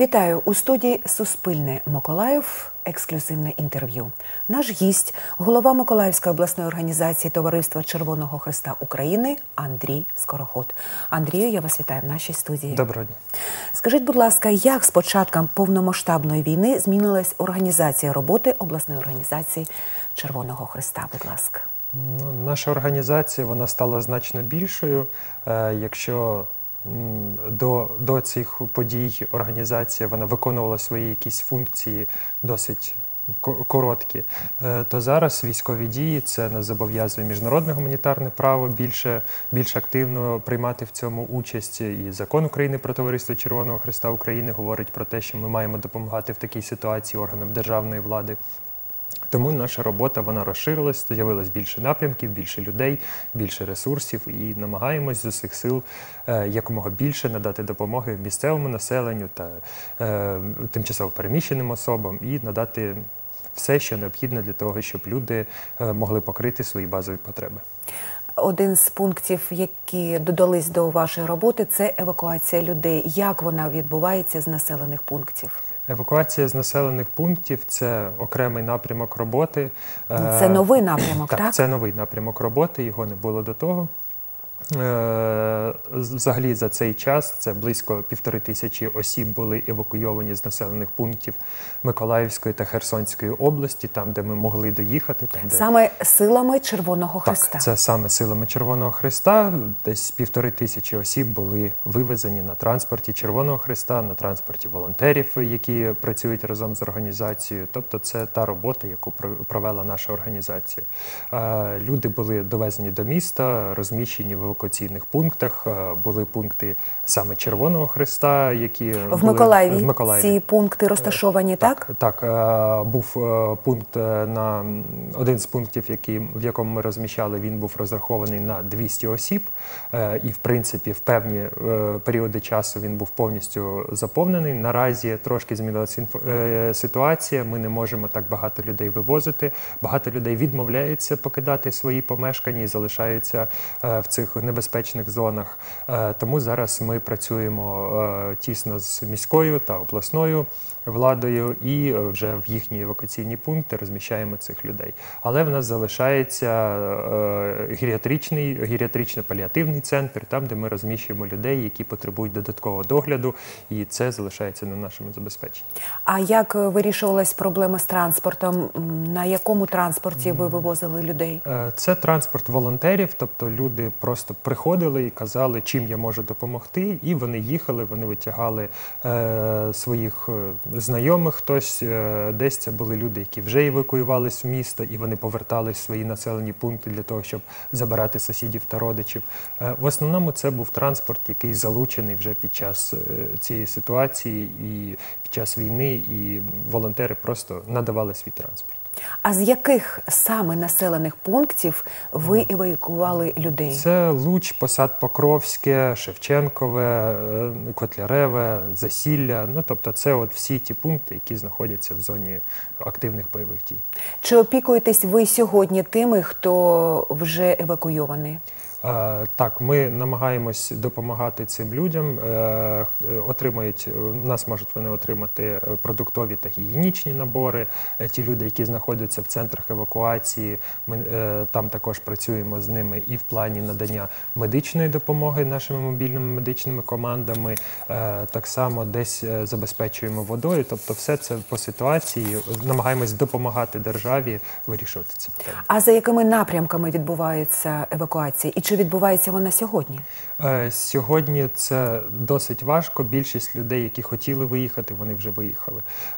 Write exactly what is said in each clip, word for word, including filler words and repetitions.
Вітаю! У студії «Суспільне Миколаїв» ексклюзивне інтерв'ю. Наш гість – голова Миколаївської обласної організації Товариства Червоного Хреста України Андрій Скороход. Андрію, я вас вітаю в нашій студії. Доброго дня. Скажіть, будь ласка, як з початком повномасштабної війни змінилась організація роботи обласної організації Червоного Хреста, будь ласка? Ну, наша організація, вона стала значно більшою. Е, якщо До, до цих подій організація вона виконувала свої якісь функції досить короткі, то зараз військові дії, це нас зобов'язує міжнародне гуманітарне право більше, більш активно приймати в цьому участь. І закон України про Товариство Червоного Хреста України говорить про те, що ми маємо допомагати в такій ситуації органам державної влади. Тому наша робота, вона розширилась, з'явилось більше напрямків, більше людей, більше ресурсів і намагаємось з усіх сил е, якомога більше надати допомоги місцевому населенню та е, тимчасово переміщеним особам і надати все, що необхідно для того, щоб люди е, могли покрити свої базові потреби. Один з пунктів, які додались до вашої роботи, це евакуація людей. Як вона відбувається з населених пунктів? Евакуація з населених пунктів – це окремий напрямок роботи. Це новий напрямок, так? Так, це новий напрямок роботи, його не було до того. Взагалі за цей час це близько півтори тисячі осіб були евакуйовані з населених пунктів Миколаївської та Херсонської області, там, де ми могли доїхати. Там, де... Саме силами Червоного Хреста? Так, це саме силами Червоного Хреста. Десь півтори тисячі осіб були вивезені на транспорті Червоного Хреста, на транспорті волонтерів, які працюють разом з організацією. Тобто це та робота, яку провела наша організація. Люди були довезені до міста, розміщені в евакуаційних пунктах. Були пункти саме Червоного Хреста, які в були Миколаєві. В Миколаєві. Ці пункти розташовані, так? Так, так. Був пункт на один з пунктів, який, в якому ми розміщали, він був розрахований на двісті осіб. І, в принципі, в певні періоди часу він був повністю заповнений. Наразі трошки змінилася ситуація. Ми не можемо так багато людей вивозити. Багато людей відмовляються покидати свої помешкання і залишаються в цих небезпечних зонах. Тому зараз ми працюємо тісно з міською та обласною владою і вже в їхні евакуаційні пункти розміщаємо цих людей. Але в нас залишається геріатричний, геріатрично-паліативний центр, там, де ми розміщуємо людей, які потребують додаткового догляду, і це залишається на нашому забезпеченні. А як вирішувалась проблема з транспортом? На якому транспорті ви вивозили людей? Це транспорт волонтерів, тобто люди просто приходили і казали, чим я можу допомогти, і вони їхали, вони витягали е, своїх знайомих, хтось, е, десь це були люди, які вже евакуювались в місто, і вони повертались в свої населені пункти для того, щоб забирати сусідів та родичів. Е, в основному це був транспорт, який залучений вже під час е, цієї ситуації і під час війни, і волонтери просто надавали свій транспорт. А з яких саме населених пунктів ви евакуювали людей? Це Луч, Посад Покровське, Шевченкове, Котляреве, Засілля. Ну, тобто це от всі ті пункти, які знаходяться в зоні активних бойових дій. Чи опікуєтесь ви сьогодні тими, хто вже евакуйований? Так, ми намагаємось допомагати цим людям. Отримають, у нас можуть вони отримати продуктові та гігієнічні набори. Ті люди, які знаходяться в центрах евакуації, ми там також працюємо з ними і в плані надання медичної допомоги нашими мобільними медичними командами. Так само десь забезпечуємо водою. Тобто все це по ситуації. Намагаємось допомагати державі вирішувати ці питання. А за якими напрямками відбувається евакуація? І чи відбувається вона сьогодні? Сьогодні це досить важко. Більшість людей, які хотіли виїхати, вони вже виїхали.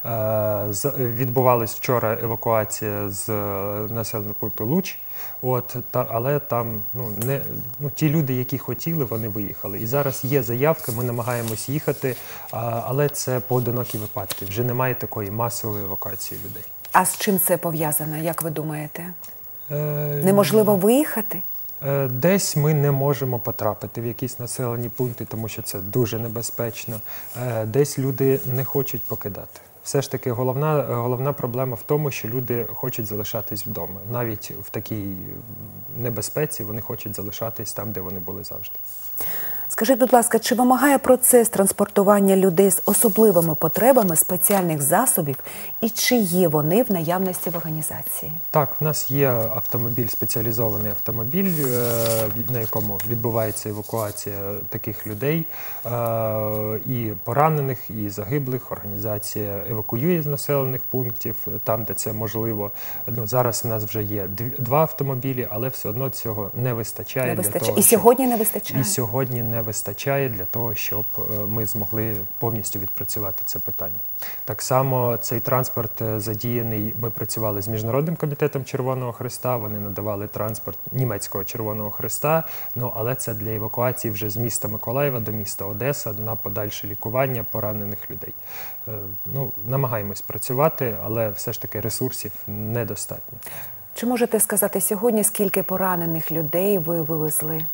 Відбувалась вчора евакуація з населеного пункту Луч, от, та, але там ну, не, ну, ті люди, які хотіли, вони виїхали. І зараз є заявки, ми намагаємось їхати, але це поодинокі випадки. Вже немає такої масової евакуації людей. А з чим це пов'язано, як ви думаєте? Е... Неможливо виїхати? Десь ми не можемо потрапити в якісь населені пункти, тому що це дуже небезпечно. Десь люди не хочуть покидати. Все ж таки головна, головна проблема в тому, що люди хочуть залишатись вдома. Навіть в такій небезпеці вони хочуть залишатись там, де вони були завжди. Скажіть, будь ласка, чи вимагає процес транспортування людей з особливими потребами спеціальних засобів і чи є вони в наявності в організації? Так, в нас є автомобіль, спеціалізований автомобіль, е, від- на якому відбувається евакуація таких людей, е, і поранених, і загиблих. Організація евакуює з населених пунктів там, де це можливо. Ну, зараз в нас вже є дві- два автомобілі, але все одно цього не вистачає. Не для вистачає. того, І щоб- сьогодні не вистачає? І сьогодні не вистачає для того, щоб е, ми змогли повністю відпрацювати це питання. Так само цей транспорт е, задіяний, ми працювали з Міжнародним комітетом Червоного Хреста, вони надавали транспорт німецького Червоного Хреста, ну, але це для евакуації вже з міста Миколаєва до міста Одеса на подальше лікування поранених людей. Е, Ну, намагаємось працювати, але все ж таки ресурсів недостатньо. Чи можете сказати сьогодні, скільки поранених людей ви вивезли?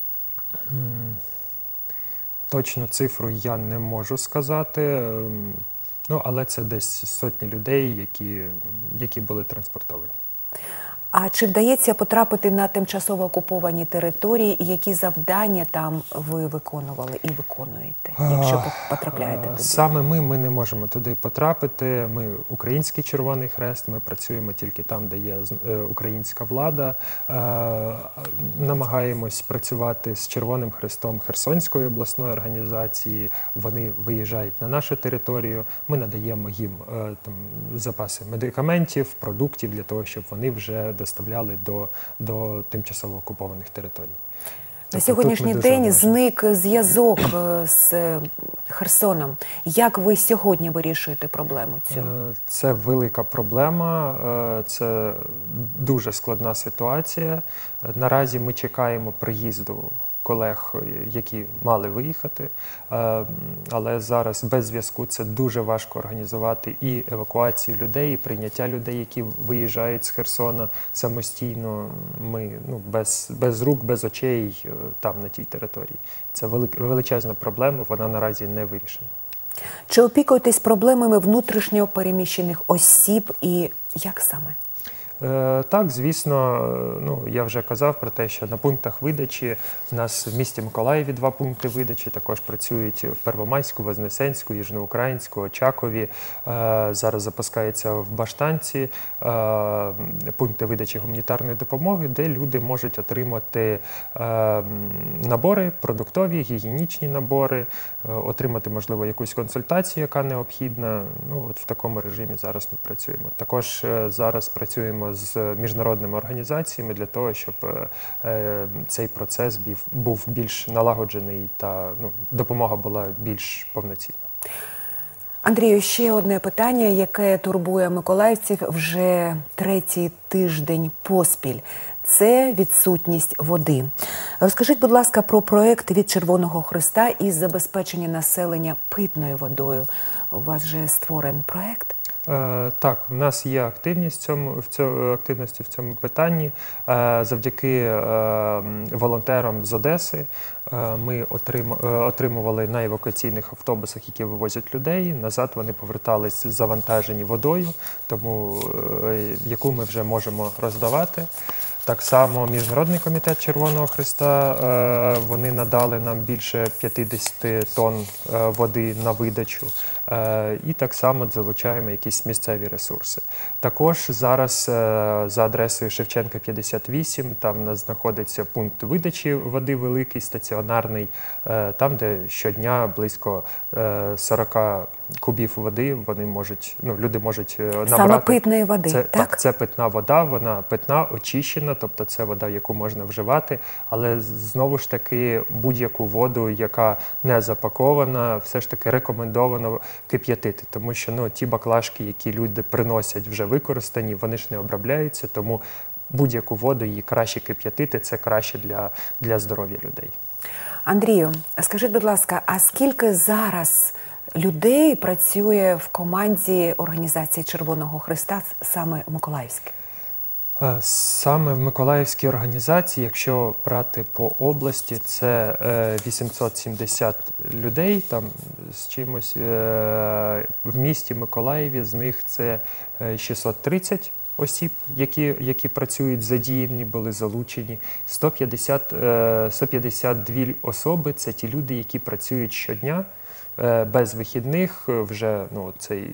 Точну цифру я не можу сказати, ем, ну, але це десь сотні людей, які, які були транспортовані. А чи вдається потрапити на тимчасово окуповані території, і які завдання там ви виконували і виконуєте, якщо потрапляєте Е, туди? Саме ми, ми не можемо туди потрапити. Ми український Червоний Хрест, ми працюємо тільки там, де є е, українська влада. Е, Намагаємось працювати з Червоним Хрестом Херсонської обласної організації. Вони виїжджають на нашу територію. Ми надаємо їм е, там, запаси медикаментів, продуктів для того, щоб вони вже доставляли до, до тимчасово окупованих територій. На Тобто тут сьогоднішній ми дуже день обмежені. зник зв'язок е, з е, Херсоном. Як ви сьогодні вирішуєте проблему цю? Е, Це велика проблема, е, це дуже складна ситуація. Е, Наразі ми чекаємо приїзду колег, які мали виїхати, е, але зараз без зв'язку це дуже важко організувати і евакуацію людей, і прийняття людей, які виїжджають з Херсона самостійно. Ми ну, без, без рук, без очей е, там, на тій території. Це велик- величезна проблема, вона наразі не вирішена. Чи опікуєтесь проблемами внутрішньо переміщених осіб і як саме? Е, Так, звісно, е, ну, я вже казав про те, що на пунктах видачі в нас в місті Миколаєві два пункти видачі, також працюють в Первомайську, Вознесенську, Южноукраїнську, Очакові. Е, Зараз запускається в Баштанці е, пункти видачі гуманітарної допомоги, де люди можуть отримати е, набори, продуктові, гігієнічні набори, е, отримати, можливо, якусь консультацію, яка необхідна. Ну, от в такому режимі зараз ми працюємо. Також е, зараз працюємо з міжнародними організаціями для того, щоб е, цей процес бів- був більш налагоджений та ну, допомога була більш повноцінна. Андрію, ще одне питання, яке турбує миколаївців вже третій тиждень поспіль. Це відсутність води. Розкажіть, будь ласка, про проект від Червоного Хреста із забезпечення населення питною водою. У вас же створений проект? Е, Так, в нас є активність в цьому, в цьому, активності в цьому питанні. Е, Завдяки е, волонтерам з Одеси е, ми отрим, е, отримували на евакуаційних автобусах, які вивозять людей. Назад вони повертались завантажені водою, тому е, яку ми вже можемо роздавати. Так само Міжнародний комітет Червоного Хреста, е, вони надали нам більше п'ятдесят тонн е, води на видачу. Е, І так само залучаємо якісь місцеві ресурси. Також зараз е, за адресою Шевченка п'ятдесят вісім, там у нас знаходиться пункт видачі води великий, стаціонарний, е, там, де щодня близько е, сорок кубів води вони можуть, ну, люди можуть е, набрати. Саме питної води, Це, так? так, це питна вода, вона питна, очищена, тобто це вода, яку можна вживати, але знову ж таки будь-яку воду, яка не запакована, все ж таки рекомендовано кип'ятити, тому що ну, ті баклажки, які люди приносять вже використані, вони ж не обробляються, тому будь-яку воду її краще кип'ятити, це краще для, для здоров'я людей. Андрію, скажіть, будь ласка, а скільки зараз людей працює в команді організації Червоного Хреста, саме Миколаївське? Е, Саме в Миколаївській організації, якщо брати по області, це е, вісімсот сімдесят людей там з чимось. Е, В місті Миколаєві з них це е, шістсот тридцять осіб, які, які працюють, задіяні, були залучені. сто п'ятдесят, е, сто п'ятдесят дві особи – це ті люди, які працюють щодня, е, без вихідних, вже ну, цей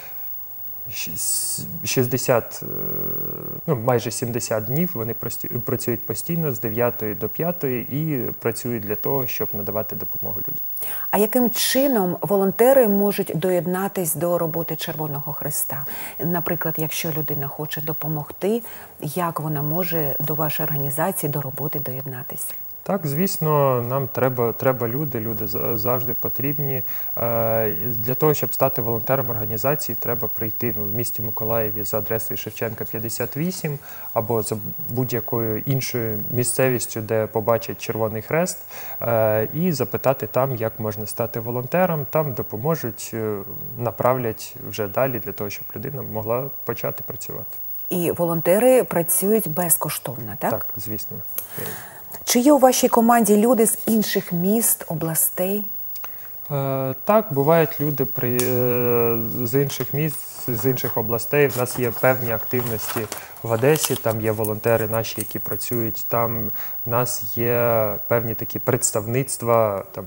шістдесят, ну, майже сімдесят днів вони працюють постійно з дев'ятої до п'ятої і працюють для того, щоб надавати допомогу людям. А яким чином волонтери можуть доєднатись до роботи Червоного Хреста? Наприклад, якщо людина хоче допомогти, як вона може до вашої організації, до роботи доєднатись? Так, звісно, нам треба, треба люди, люди завжди потрібні. Для того, щоб стати волонтером організації, треба прийти ну, в місті Миколаєві за адресою Шевченка, п'ятдесят вісім, або за будь-якою іншою місцевістю, де побачать Червоний Хрест, і запитати там, як можна стати волонтером. Там допоможуть, направлять вже далі, для того, щоб людина могла почати працювати. І волонтери працюють безкоштовно, так? Так, звісно. Чи є у вашій команді люди з інших міст, областей? Е, так, бувають люди при, е, з інших міст, з інших областей. В нас є певні активності в Одесі, там є волонтери наші, які працюють там. В нас є певні такі представництва там,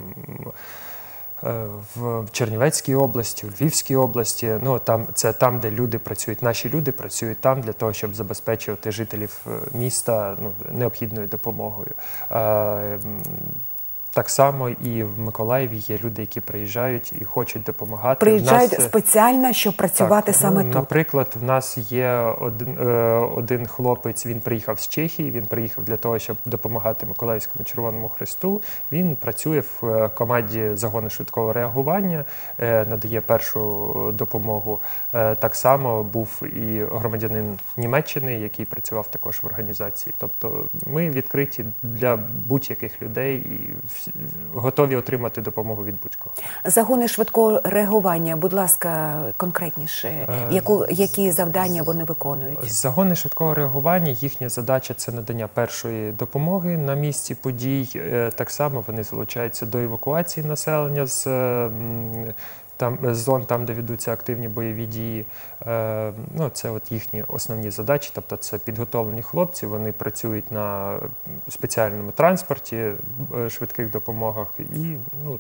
в Чернівецькій області, у Львівській області. Ну, там, це там, де люди працюють. Наші люди працюють там для того, щоб забезпечувати жителів міста ну, необхідною допомогою. Так само і в Миколаєві є люди, які приїжджають і хочуть допомагати. Приїжджають нас, спеціально, щоб працювати так, саме ну, тут? Наприклад, в нас є один, один хлопець, він приїхав з Чехії, він приїхав для того, щоб допомагати Миколаївському Червоному Хресту. Він працює в команді загону швидкого реагування, надає першу допомогу. Так само був і громадянин Німеччини, який працював також в організації. Тобто ми відкриті для будь-яких людей і готові отримати допомогу від будь-кого. Загони швидкого реагування, будь ласка, конкретніше, яку, які завдання вони виконують? Загони швидкого реагування, їхня задача – це надання першої допомоги на місці подій. Так само вони залучаються до евакуації населення з Там, з зон, там, де ведуться активні бойові дії. Е, ну, це от їхні основні задачі, тобто це підготовлені хлопці, вони працюють на спеціальному транспорті, швидких допомогах. І ну,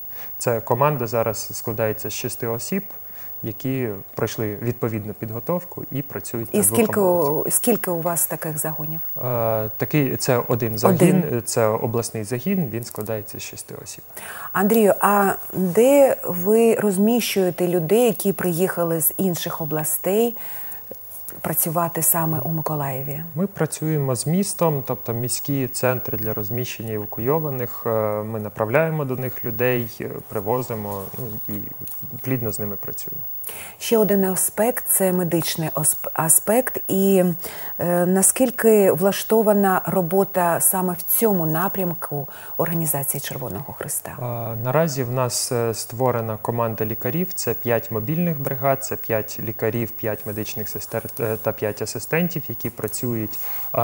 ця команда зараз складається з шести осіб, які пройшли відповідну підготовку і працюють і на двох скільки, скільки у вас таких загонів? Е, такий, це один загін, один. Це обласний загін, він складається з шести осіб. Андрію, а де ви розміщуєте людей, які приїхали з інших областей працювати саме у Миколаєві? Ми працюємо з містом, тобто міські центри для розміщення евакуйованих. Ми направляємо до них людей, привозимо ну, і плідно з ними працюємо. Ще один аспект – це медичний аспект. І е, наскільки влаштована робота саме в цьому напрямку організації Червоного Хреста? А, наразі в нас створена команда лікарів. Це п'ять мобільних бригад, це п'ять лікарів, п'ять медичних сестер та п'ять асистентів, які працюють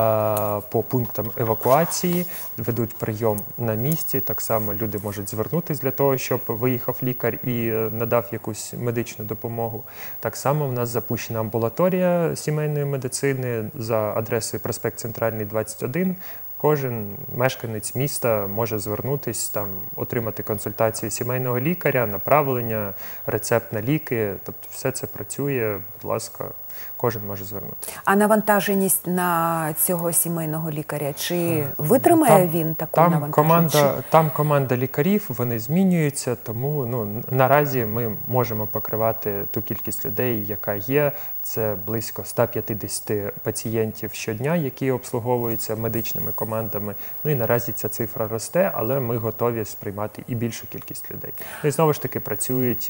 а, по пунктам евакуації, ведуть прийом на місці. Так само люди можуть звернутися для того, щоб виїхав лікар і надав якусь медичну допомогу. Так само в нас запущена амбулаторія сімейної медицини за адресою проспект Центральний, двадцять один. Кожен мешканець міста може звернутися, там, отримати консультацію сімейного лікаря, направлення, рецепт на ліки. Тобто все це працює, будь ласка, кожен може звернутися. А навантаженість на цього сімейного лікаря, чи витримає там, він таку там навантаженість? Команда, там команда лікарів, вони змінюються, тому ну, наразі ми можемо покривати ту кількість людей, яка є. Це близько ста п'ятдесяти пацієнтів щодня, які обслуговуються медичними командами. Ну і наразі ця цифра росте, але ми готові сприймати і більшу кількість людей. Ну і знову ж таки працюють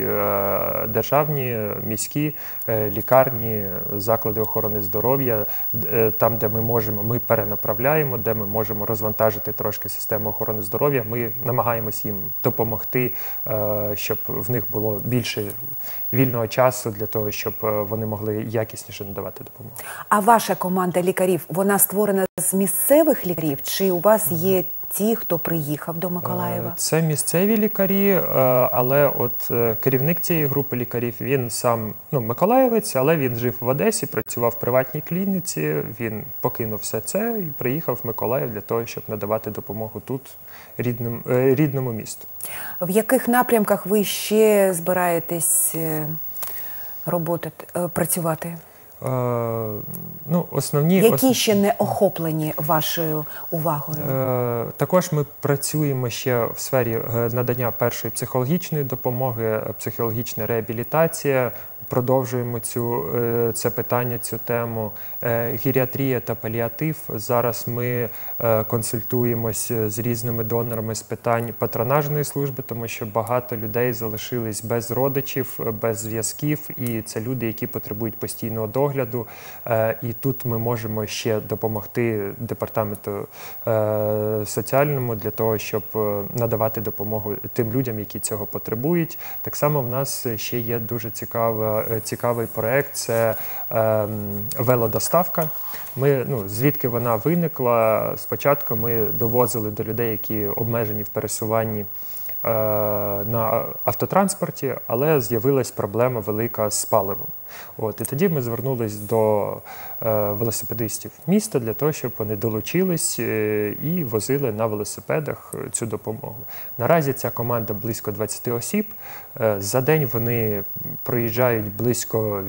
державні, міські лікарні, заклади охорони здоров'я. Там, де ми можемо, ми перенаправляємо, де ми можемо розвантажити трошки систему охорони здоров'я. Ми намагаємось їм допомогти, щоб в них було більше вільного часу для того, щоб вони могли якісніше надавати допомогу. А ваша команда лікарів, вона створена з місцевих лікарів? Чи у вас є ті, хто приїхав до Миколаєва? Це місцеві лікарі, але от керівник цієї групи лікарів, він сам, ну, миколаєвець, але він жив в Одесі, працював в приватній клініці, він покинув все це і приїхав в Миколаїв для того, щоб надавати допомогу тут, рідним, рідному місту. В яких напрямках ви ще збираєтесь роботи, працювати? Е, ну, основні, Які ос... ще не охоплені вашою увагою? Е, також ми працюємо ще в сфері надання першої психологічної допомоги, психологічна реабілітація. Продовжуємо цю, це питання, цю тему. Геріатрія та паліатив. Зараз ми консультуємось з різними донорами з питань патронажної служби, тому що багато людей залишились без родичів, без зв'язків, і це люди, які потребують постійного догляду. І тут ми можемо ще допомогти департаменту соціальному для того, щоб надавати допомогу тим людям, які цього потребують. Так само в нас ще є дуже цікава Цікавий проєкт – це е, велодоставка. Ми, ну, звідки вона виникла? Спочатку ми довозили до людей, які обмежені в пересуванні е, на автотранспорті, але з'явилась проблема велика з паливом. От, і тоді ми звернулись до е, велосипедистів міста для того, щоб вони долучились е, і возили на велосипедах цю допомогу. Наразі ця команда близько двадцяти осіб. Е, за день вони проїжджають близько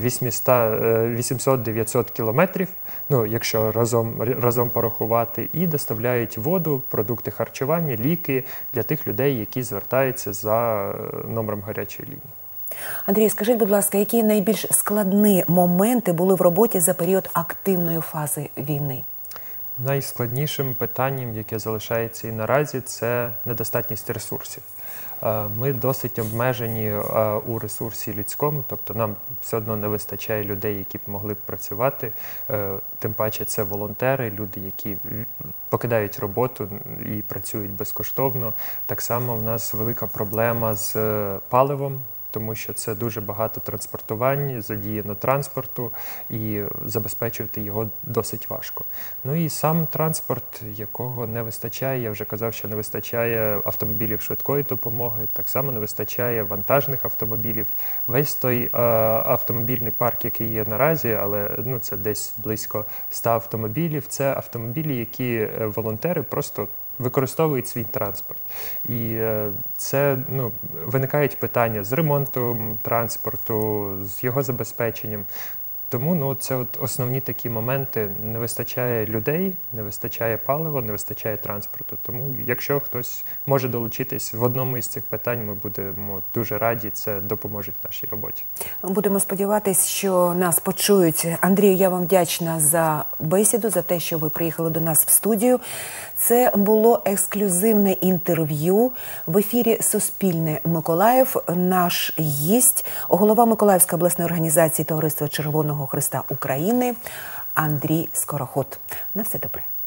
вісімсот-дев'ятсот кілометрів, ну, якщо разом, разом порахувати, і доставляють воду, продукти харчування, ліки для тих людей, які звертаються за номером гарячої лінії. Андрій, скажіть, будь ласка, які найбільш складні моменти були в роботі за період активної фази війни? Найскладнішим питанням, яке залишається і наразі, це недостатність ресурсів. Ми досить обмежені у ресурсі людському, тобто нам все одно не вистачає людей, які б могли б працювати. Тим паче це волонтери, люди, які покидають роботу і працюють безкоштовно. Так само в нас велика проблема з паливом, тому що це дуже багато транспортувань, задіяно транспорту, і забезпечувати його досить важко. Ну і сам транспорт, якого не вистачає, я вже казав, що не вистачає автомобілів швидкої допомоги, так само не вистачає вантажних автомобілів. Весь той а, автомобільний парк, який є наразі, але ну, це десь близько ста автомобілів, це автомобілі, які волонтери просто використовують свій транспорт. І це, ну, виникають питання з ремонтом транспорту, з його забезпеченням. Тому ну, це от основні такі моменти. Не вистачає людей, не вистачає палива, не вистачає транспорту. Тому якщо хтось може долучитись в одному із цих питань, ми будемо дуже раді, це допоможе нашій роботі. Будемо сподіватися, що нас почують. Андрію, я вам вдячна за бесіду, за те, що ви приїхали до нас в студію. Це було ексклюзивне інтерв'ю в ефірі «Суспільне Миколаїв». Наш гість, голова Миколаївської обласної організації Товариства Червоного Хреста України Андрій Скороход. На все добре.